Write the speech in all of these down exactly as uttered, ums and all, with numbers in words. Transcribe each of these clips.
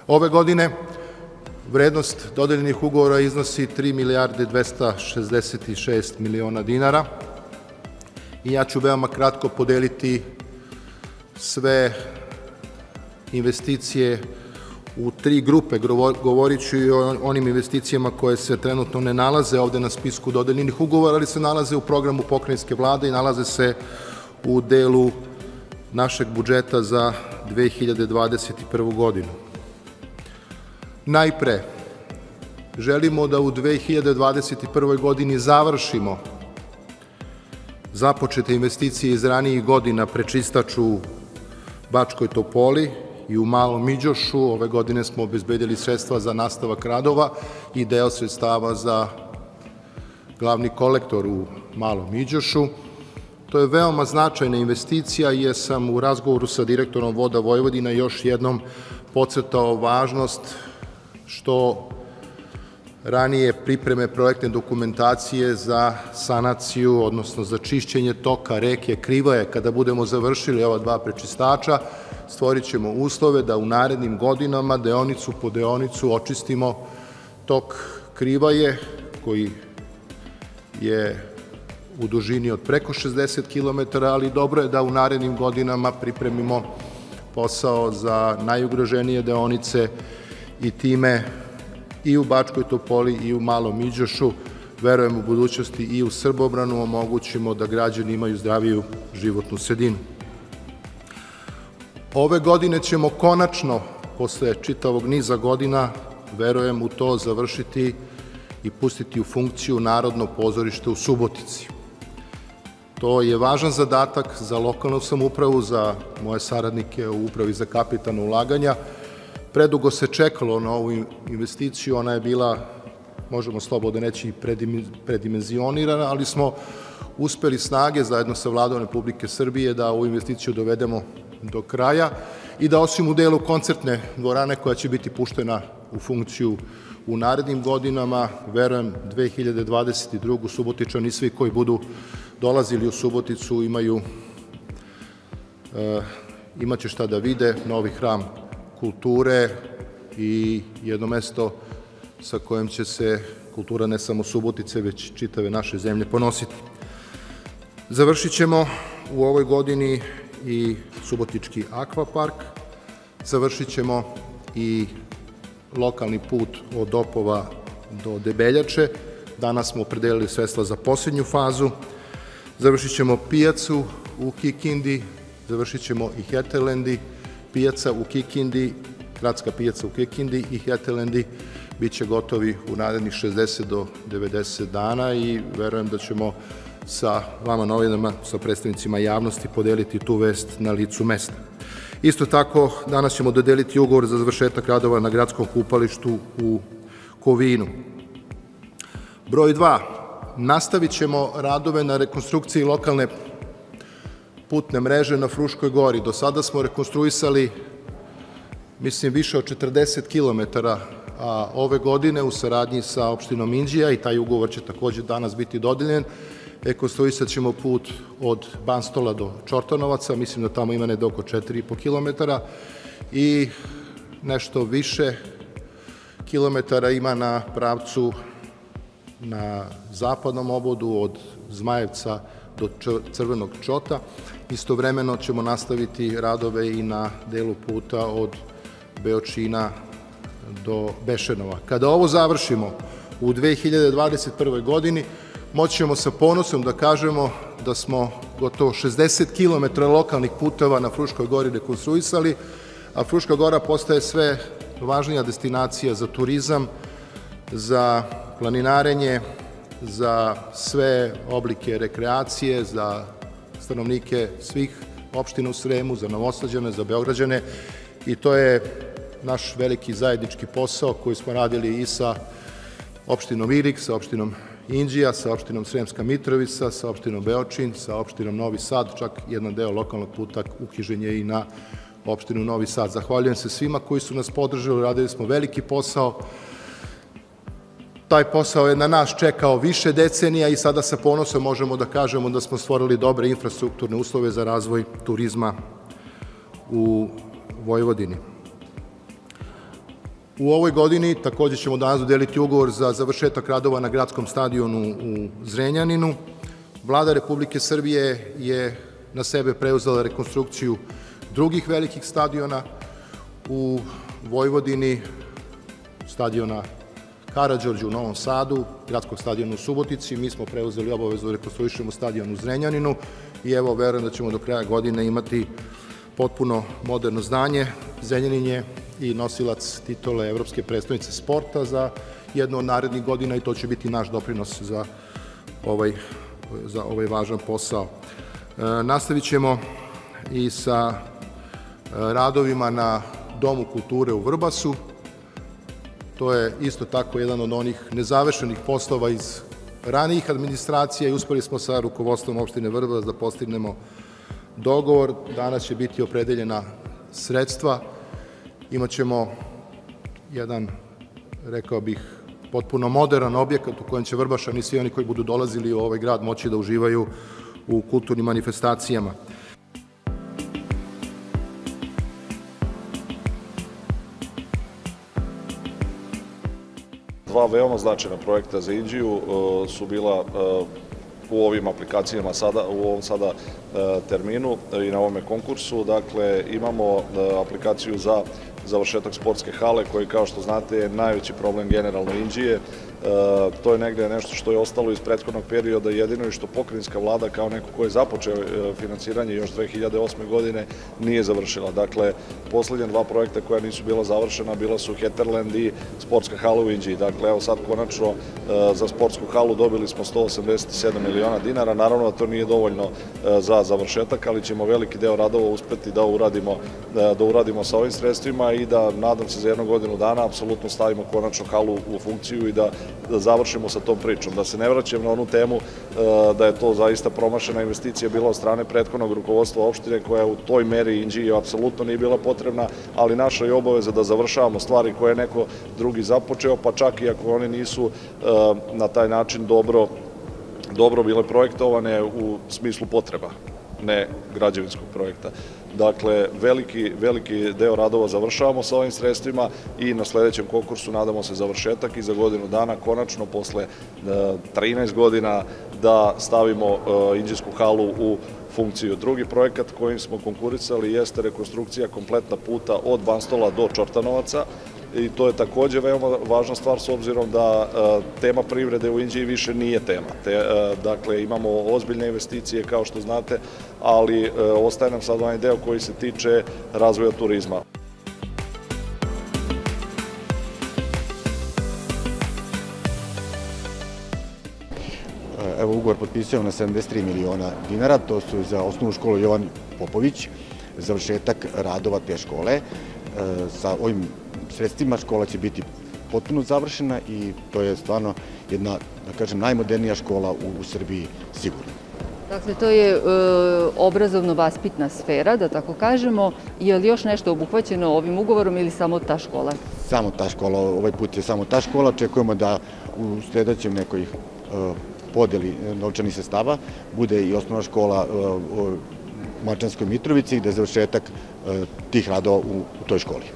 Ove godine vrednost dodeljenih ugovora iznosi tri milijarde dvesta šezdeset šest miliona dinara i ja ću veoma kratko podeliti sve investicije u tri grupe. Govorit ću i o onim investicijama koje se trenutno ne nalaze ovde na spisku dodeljenih ugovora, ali se nalaze u programu pokrajinske vlade i nalaze se u delu našeg budžeta za dve hiljade dvadeset prvu. godinu. Najpre, želimo da u dve hiljade dvadeset prvoj. godini završimo započete investicije iz ranijih godina, prečistač u Bačkoj Topoli i u Malom Iđošu. Ove godine smo obezbedili sredstva za nastavak radova i deo sredstava za glavni kolektor u Malom Iđošu. To je veoma značajna investicija jer sam u razgovoru sa direktorom Voda Vojvodina još jednom podcrtao važnost što ranije pripreme projektne dokumentacije za sanaciju, odnosno za čišćenje toka reke Krivaje. Kada budemo završili ova dva prečistača, stvorit ćemo uslove da u narednim godinama deonicu po deonicu očistimo tok Krivaje, koji je u dužini od preko šezdeset kilometara, ali dobro je da u narednim godinama pripremimo posao za najugroženije deonice i time i u Bačkoj Topoli i u Malom Iđošu, verujem u budućnosti i u Srbobranu, omogućimo da građani imaju zdraviju životnu sredinu. Ove godine ćemo konačno, posle čitavog niza godina, verujem u to, završiti i pustiti u funkciju Narodno pozorište u Subotici. To je važan zadatak za lokalnu samoupravu, za moje saradnike u Upravi za kapitalna ulaganja. Predugo se čekalo na ovu investiciju, ona je bila, možemo slobodno reći, predimenzionirana, ali smo uspeli snage zajedno sa Vladom Republike Srbije da ovu investiciju dovedemo do kraja i da osim u delu koncertne dvorane koja će biti puštena u funkciju u narednim godinama, verujem dve hiljade dvadeset druge. Subotičani svi koji budu dolazili u Suboticu imaju, imaće šta da vide, novi hram kulture i jedno mesto sa kojim će se kultura ne samo Subotice, već čitave naše zemlje ponositi. Završit ćemo u ovoj godini i Subotički akvapark, završit ćemo i lokalni put od Opova do Debeljače. Danas smo opredelili sredstva za posljednju fazu. Završit ćemo pijacu u Kikindi, završit ćemo i Heterlendi, pijaca u Kikindi, gradska pijaca u Kikindi i Heterlendi bit će gotovi u narednih šezdeset do devedeset dana i verujem da ćemo sa vama novinama, sa predstavnicima javnosti podeliti tu vest na licu mesta. Isto tako, danas ćemo dodeliti ugovor za završetak radova na gradskom kupalištu u Kovinu. Broj dva. Nastavit ćemo radove na rekonstrukciji lokalne putne mreže na Fruškoj gori. Do sada smo rekonstruisali, mislim, više od četrdeset kilometara, a ove godine u saradnji sa opštinom Inđija, i taj ugovor će takođe danas biti dodeljen, rekonstruisat ćemo put od Banstola do Čortanovaca, mislim da tamo ima negde oko četiri i po kilometara i nešto više kilometara ima na pravcu na zapadnom obodu od Zmajevca do Crvenog Čota. Istovremeno ćemo nastaviti radove i na delu puta od Beočina do Bešenova. Kada ovo završimo u dve hiljade dvadeset prvoj. godini, moći ćemo sa ponosom da kažemo da smo gotovo šezdeset kilometara lokalnih puteva na Fruškoj gori rekonstruisali, a Fruška gora postaje sve važnija destinacija za turizam, za planinarenje, za sve oblike rekreacije, za stanovnike svih opština u Sremu, za Novosađane, za Beograđane, i to je naš veliki zajednički posao koji smo radili i sa opštinom Irig, sa opštinom Inđija, sa opštinom Sremska Mitrovica, sa opštinom Beočin, sa opštinom Novi Sad, čak jedan deo lokalnog puta uknjižen je i na opštinu Novi Sad. Zahvaljujem se svima koji su nas podržali, radili smo veliki posao. Taj posao je na nas čekao više decenija i sada sa ponosom možemo da kažemo da smo stvorili dobre infrastrukturne uslove za razvoj turizma u Vojvodini. U ovoj godini također ćemo danas dodeliti ugovor za završetak radova na gradskom stadionu u Zrenjaninu. Vlada Republike Srbije je na sebe preuzela rekonstrukciju drugih velikih stadiona u Vojvodini, stadiona Karađorđe u Novom Sadu, gradskog stadiona u Subotici. Mi smo preuzeli obavezu da rekonstruišemo stadion u Zrenjaninu i evo, verujem da ćemo do kraja godine imati potpuno moderno zdanje. Zrenjanin je i nosilac titule Evropske prestonice sporta za jednu od narednih godina i to će biti naš doprinos za ovaj, za ovaj važan posao. E, nastavit ćemo i sa radovima na Domu kulture u Vrbasu. To je isto tako jedan od onih nezavršenih poslova iz ranijih administracija i uspeli smo sa rukovodstvom opštine Vrbas da postignemo dogovor. Danas će biti opredeljena sredstva. Imaćemo jedan, rekao bih, potpuno moderan objekat u kojem će Vrbašani i svi oni koji budu dolazili u ovaj grad moći da uživaju u kulturnim manifestacijama. Dva veoma značajna projekta za Inđiju su bila u ovim aplikacijama sada, u ovom sada terminu i na ovome konkursu. Dakle, imamo aplikaciju za završetak sportske hale, koji, kao što znate, je najveći problem generalno Inđije. To je negde nešto što je ostalo iz prethodnog perioda, jedino i što pokrajinska vlada kao neko ko je započeo finansiranje još dve hiljade osme. godine nije završila. Dakle, poslednja dva projekta koja nisu bila završena bila su Heterland i sportska hala u Inđiji. Dakle, evo sad konačno za sportsku halu dobili smo sto osamdeset sedam miliona dinara. Naravno da to nije dovoljno za završetak, ali ćemo veliki deo radova uspeti da uradimo, da uradimo sa ovim sredstvima i da, nadam se, za jednu godinu dana apsolutno stavimo konačno halu u funkciju i da da završimo sa tom pričom. Da se ne vraćam na onu temu da je to zaista promašena investicija bila od strane prethodnog rukovodstva opštine koja u toj meri Inđiji apsolutno nije bila potrebna, ali naša je obaveza da završavamo stvari koje je neko drugi započeo, pa čak i ako one nisu na taj način dobro, dobro bile projektovane u smislu potreba, ne građevinskog projekta. Dakle, veliki, veliki deo radova završavamo sa ovim sredstvima i na sledećem konkursu nadamo se završetak i za godinu dana, konačno posle trinaest godina, da stavimo Inđijsku halu u funkciju. Drugi projekat kojim smo konkurisali jeste rekonstrukcija kompletna puta od Banstola do Čortanovaca. I to je takođe veoma važna stvar s obzirom da tema privrede u Inđiji više nije tema. Dakle, imamo ozbiljne investicije, kao što znate, ali ostaje nam sad onaj deo koji se tiče razvoja turizma. Evo, ugovor potpisujemo na sedamdeset tri miliona dinara, to su za osnovnu školu Jovan Popović, završetak radova te škole. Sa ovim sredstvima škola će biti potpuno završena i to je stvarno jedna, da kažem, najmodernija škola u Srbiji sigurno. Dakle, to je obrazovno-vaspitna sfera, da tako kažemo. Je li još nešto obuhvaćeno ovim ugovorom ili samo ta škola? Samo ta škola, ovaj put je samo ta škola. Očekujemo da u sledećem nekoj podeli novčanih sredstava bude i osnovna škola u Mačvanskoj Mitrovici, gde je završetak tih radova u toj školi.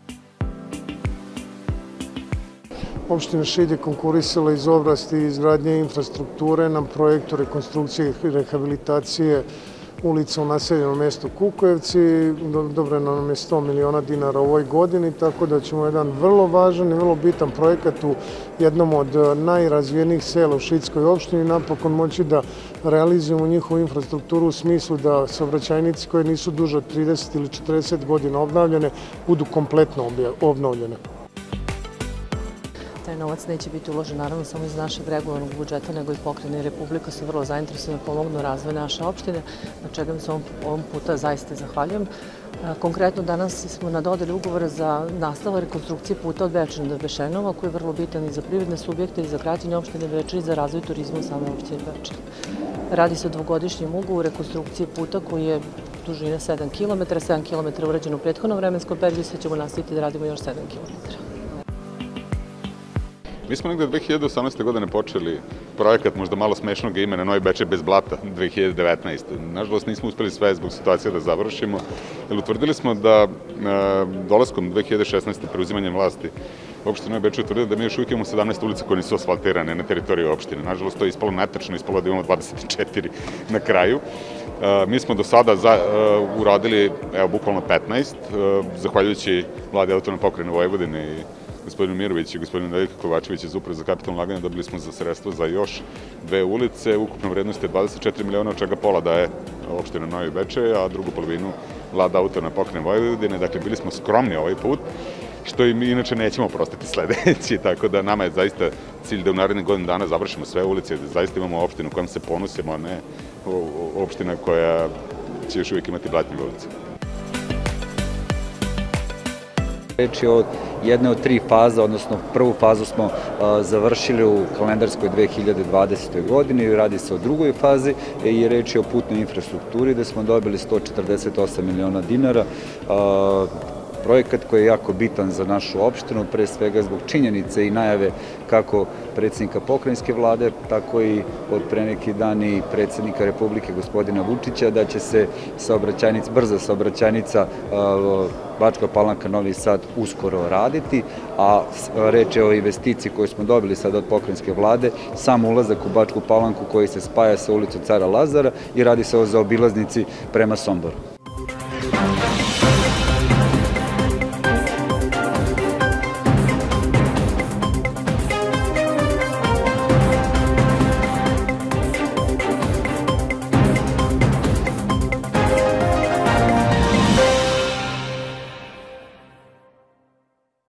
Opština Šid je konkurisala iz oblasti izgradnje infrastrukture na projektu rekonstrukcije i rehabilitacije ulica u naseljenom mestu Kukujevci. Odobreno nam je sto miliona dinara u ovoj godini, tako da ćemo jedan vrlo važan i vrlo bitan projekat u jednom od najrazvijenijih sela u Šidskoj opštini napokon moći da realizujemo njihovu infrastrukturu u smislu da saobraćajnice koje nisu duže od trideset ili četrdeset godina obnavljane budu kompletno obnovljene. Taj novac neće biti uložen naravno samo iz našeg regularnog budžeta, nego i pokrajina i Republika su vrlo zainteresovani da pomognu razvoj naše opštine, na čega mi se ovom puta zaista zahvaljujem. Konkretno danas smo na dodeli ugovora za nastavak rekonstrukcije puta od Beča do Bešenova, koji je vrlo bitan i za privredne subjekte, i za građane opštine Beča i za razvoj turizma u samoj opštini Beča. Radi se o dvogodišnjem ugovoru rekonstrukcije puta koji je dužine sedam kilometara, sedam kilometara urađeno u prethodnom vremenskom periodu, sve ćemo nastaviti da radimo još sedam kilometara. Mi smo negde dve hiljade osamnaeste. godine počeli projekat možda malo smešnog imena Novi Bečej bez blata dve hiljade devetnaeste. Nažalost nismo uspeli sve zbog situacije da završimo, jer utvrdili smo da dolaskom dve hiljade šesnaeste. preuzimanjem vlasti opštine Novi Bečej utvrdili da mi još uvijek imamo sedamnaest ulica koje nisu asfaltirane na teritoriji opštine. Nažalost to je ispalo netačno, ispalo da imamo dvadeset četiri na kraju. Mi smo do sada uradili, evo, bukvalno petnaest, zahvaljujući vladi Autonomne pokrajine Vojvodine i gospodinu Miroviću i gospodinu Nedeljku Kovačeviću iz Uprave za kapitalno ulaganje, dobili smo za sredstva za još dve ulice, ukupna vrednost je dvadeset četiri miliona, od čega pola daje opština Novi Bečej, a drugu polovinu vlada Autonomne pokrajine Vojvodine. Dakle, bili smo skromni ovaj put, što im inače nećemo oprostiti sledeći, tako da nama je zaista cilj da u narednih godinu dana završimo sve ulice, da zaista imamo opštinu kojom se ponosimo, a ne opština koja će još uvijek imati blatnjive ulice. Reč je o jedne od tri faza, odnosno prvu fazu smo završili u kalendarskoj dve hiljade dvadesetoj. godini i radi se o drugoj fazi i reč je o putnoj infrastrukturi gde smo dobili sto četrdeset osam miliona dinara. Projekat koji je jako bitan za našu opštinu, pre svega zbog činjenice i najave kako predsjednika pokrajinske vlade, tako i od pre neki dan i predsjednika Republike gospodina Vučića, da će se brza saobraćajnica Bačka Palanka Novi Sad uskoro raditi, a reč je o investiciji koju smo dobili sada od pokrajinske vlade, sam ulazak u Bačku Palanku koji se spaja sa ulicom Cara Lazara i radi se o zaobilaznici prema Somboru.